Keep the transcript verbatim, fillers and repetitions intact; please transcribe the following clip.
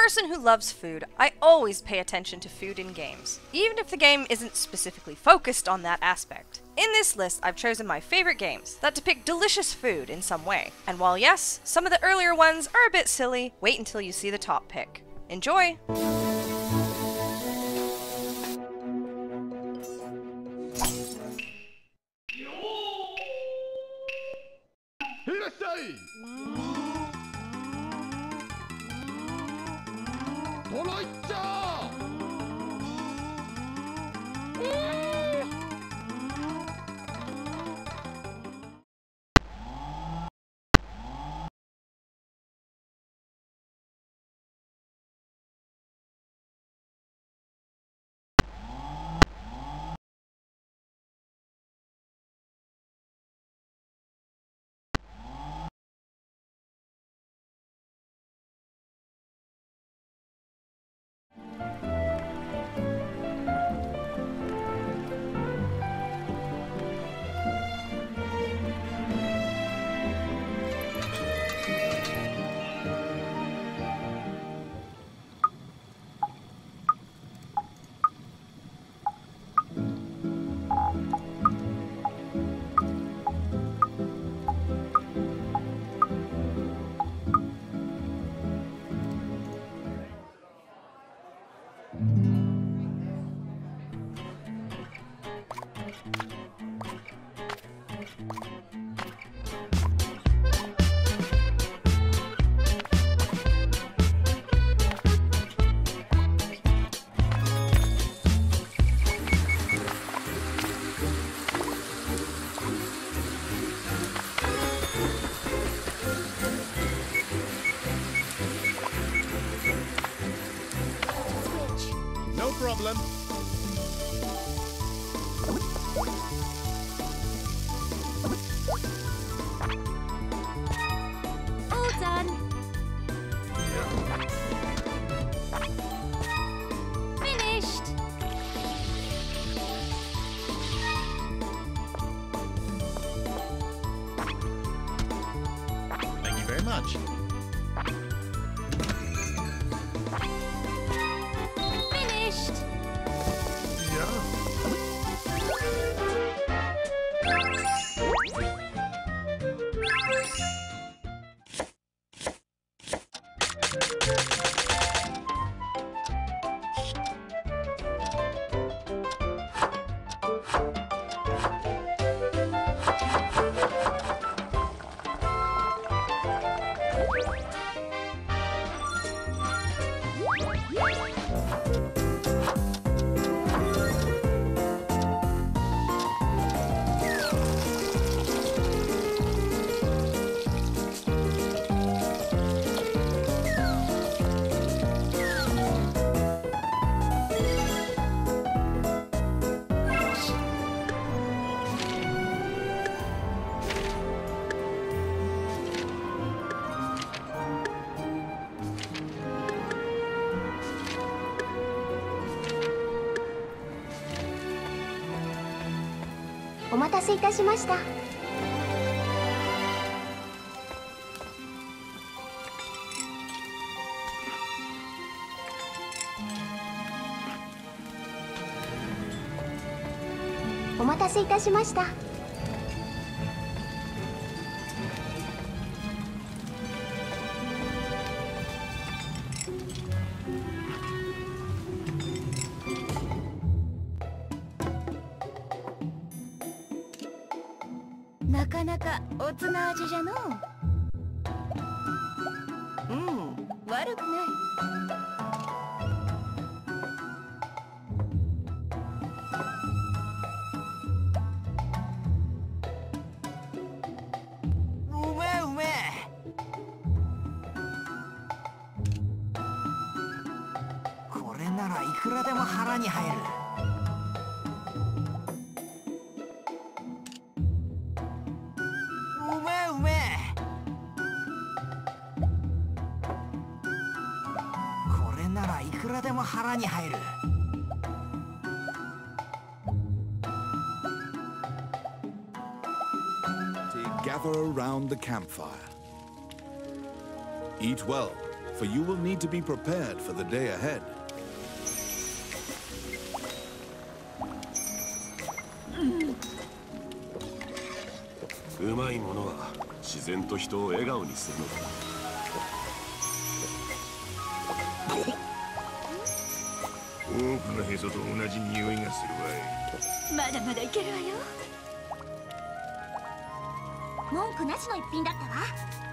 person who loves food, I always pay attention to food in games, even if the game isn't specifically focused on that aspect. In this list, I've chosen my favorite games that depict delicious food in some way. And while yes, some of the earlier ones are a bit silly, wait until you see the top pick. Enjoy! Problem. All done. Finished. Thank you very much. お待たせいたしました。お待たせいたしました。なかなかおつな味じゃのう。うん、悪くない。 いくらでも腹に入る。うめえうめえ。これならいくらでも腹に入る。 Gather around the campfire. Eat well, for you will need to be prepared for the day ahead. うまいものは自然と人を笑顔にするのだ。 多くのへそと同じ匂いがするわい。 まだまだいけるわよ。文句なしの一品だったわ。